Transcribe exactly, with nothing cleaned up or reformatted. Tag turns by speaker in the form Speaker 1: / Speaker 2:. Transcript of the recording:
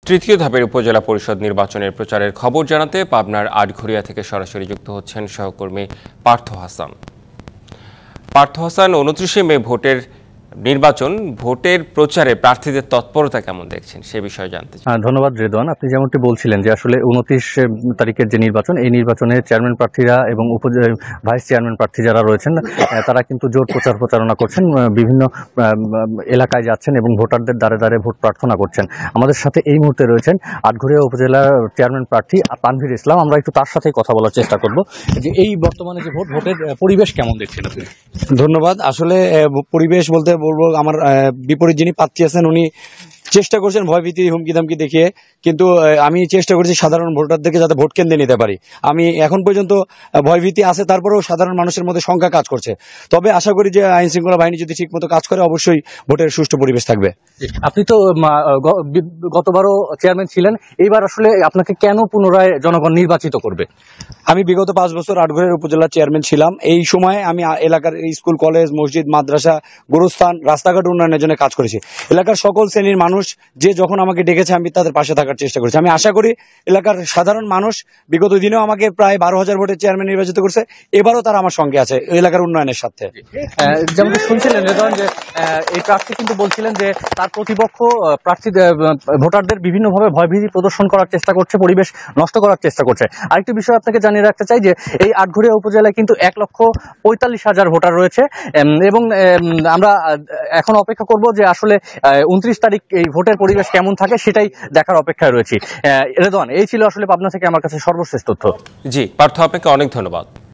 Speaker 1: তৃতীয় ধাপের উপজেলা পরিষদ নির্বাচনের প্রচারের খবর জানাতে পাবনার আটঘরিয়া থেকে সরাসরি যুক্ত হচ্ছেন সহকর্মী পার্থ হাসান। পার্থ হাসান, উনত্রিশে মে ভোটের নির্বাচন, ভোটের প্রচারে প্রার্থীদের তৎপরতা কেমন দেখছেন সে বিষয়ে জানতে চাই।
Speaker 2: ধন্যবাদ রেদওয়ান। আপনি যেমনটি বলছিলেন যে আসলে উনত্রিশ তারিখের যে নির্বাচন, এই নির্বাচনে চেয়ারম্যান প্রার্থীরা এবং ভাইস চেয়ারম্যান প্রার্থী যারা রয়েছেন তারা কিন্তু জোর প্রচার প্রচারণা করছেন, বিভিন্ন এলাকায় যাচ্ছেন এবং ভোটারদের দ্বারে দ্বারে ভোট প্রার্থনা করছেন। আমাদের সাথে এই মুহূর্তে রয়েছেন আটঘরিয়া উপজেলার চেয়ারম্যান প্রার্থী তানভীর ইসলাম। আমরা একটু তার সাথেই কথা বলার চেষ্টা করব যে এই বর্তমানে যে ভোট ভোটের পরিবেশ কেমন দেখছেন আপনি।
Speaker 3: ধন্যবাদ। আসলে পরিবেশ বলতে বলবো আমার বিপরীত যিনি প্রার্থী আছেন উনি চেষ্টা করছেন ভয়ভীতি হুমকি ধামকি দেখিয়ে, কিন্তু আমি চেষ্টা করছি সাধারণ ভোটারদেরকে যাতে ভোট কেন্দ্রে নিতে পারি। আমি এখন পর্যন্ত ভয়ভীতি আছে, তারপরেও সাধারণ মানুষের মধ্যে শঙ্কা কাজ করছে। তবে আশা করি যে আইন শৃঙ্খলা বাহিনী যদি ঠিক মতো কাজ করে অবশ্যই ভোটের সুষ্ঠু পরিবেশ থাকবে।
Speaker 2: আপনি তো গতবারও চেয়ারম্যান ছিলেন, এইবার আসলে আপনাকে কেন পুনরায় জনগণ নির্বাচিত করবে?
Speaker 3: আমি বিগত পাঁচ বছর আটঘরিয়া উপজেলা চেয়ারম্যান ছিলাম। এই সময় আমি এলাকার স্কুল, কলেজ, মসজিদ, মাদ্রাসা, গোরস্থান, রাস্তাঘাট উন্নয়নের জন্য কাজ করেছি। এলাকার সকল শ্রেণীর মানুষ যে যখন আমাকে ডেকেছে আমি তাদের পাশে থাকার চেষ্টা করেছি। আমি আশা করি এলাকার সাধারণ মানুষ বিগত দিনেও আমাকে প্রায় বারো হাজার ভোটে চেয়ারম্যান নির্বাচিত করছে, এবারও তারা আমার সঙ্গে আছে এলাকার উন্নয়নের সাথে।
Speaker 2: যেমন শুনছিলেন যে এই প্রার্থী কিন্তু বলছিলেন যে তার প্রতিপক্ষ প্রার্থী ভোটারদের বিভিন্নভাবে ভয়ভীতি প্রদর্শন করার চেষ্টা করছে, পরিবেশ নষ্ট করার চেষ্টা করছে। আরেকটি বিষয় আপনাকে জানিয়ে রাখতে চাই যে এই আটঘরিয়া উপজেলায় কিন্তু এক লক্ষ পঁয়তাল্লিশ হাজার ভোটার রয়েছে এবং আমরা এখন অপেক্ষা করব যে আসলে উনত্রিশ তারিখ এই ভোটের পরিবেশ কেমন থাকে সেটাই দেখার অপেক্ষায় রয়েছি। রেদওয়ান, এই ছিল আসলে পাবনা থেকে আমার কাছে সর্বশেষ তথ্য।
Speaker 1: জি পার্থ, আপনাকে অনেক ধন্যবাদ।